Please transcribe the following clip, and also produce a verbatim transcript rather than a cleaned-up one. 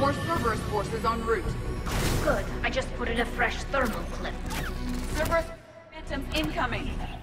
more Cerberus forces en route. Good. I just put in a fresh thermal clip. Cerberus phantoms incoming.